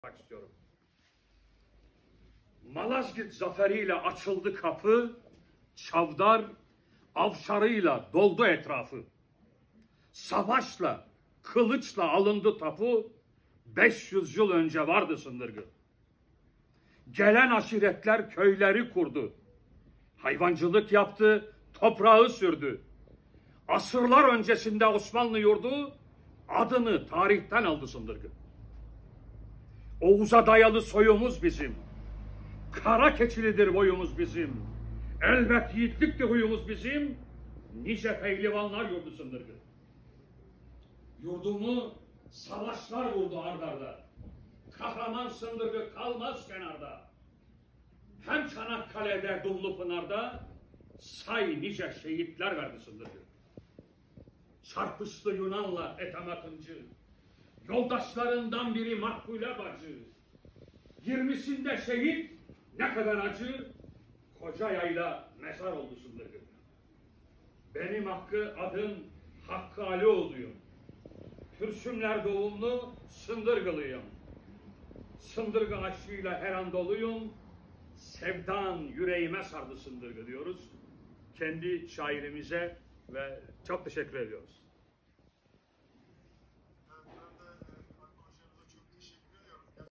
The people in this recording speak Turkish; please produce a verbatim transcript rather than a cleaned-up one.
istiyorum. Malazgirt zaferiyle açıldı kapı, Çavdar avşarıyla doldu etrafı. Savaşla, kılıçla alındı tapu, beş yüz yıl önce vardı Sındırgı. Gelen aşiretler köyleri kurdu. Hayvancılık yaptı, toprağı sürdü. Asırlar öncesinde Osmanlı yurdu adını tarihten aldı Sındırgı. Oğuz'a dayalı soyumuz bizim. Kara keçilidir boyumuz bizim. Elbet yiğitliktir huyumuz bizim. Nice pehlivanlar yurdu Sındırgı. Yurdumu savaşlar vurdu ard arda. Kahraman Sındırgı kalmaz kenarda. Hem Çanakkale'de, Dumlupınar'da say nice şehitler verdi Sındırgı. Çarpıştı Yunan'la Ethem Akıncı. Yoldaşlarından biri Makbule bacı. Yirmisinde şehit, ne kadar acı, Kocayay'la mezar oldu Sındırgı. Benim Hakkı adım Hakkı Alioğlu'yum. Pürsümler doğumlu Sındırgılıyım. Sındırgı aşkıyla her an doluyum. Sevdan yüreğime sardı Sındırgı diyoruz. Kendi şairimize ve çok teşekkür ediyoruz.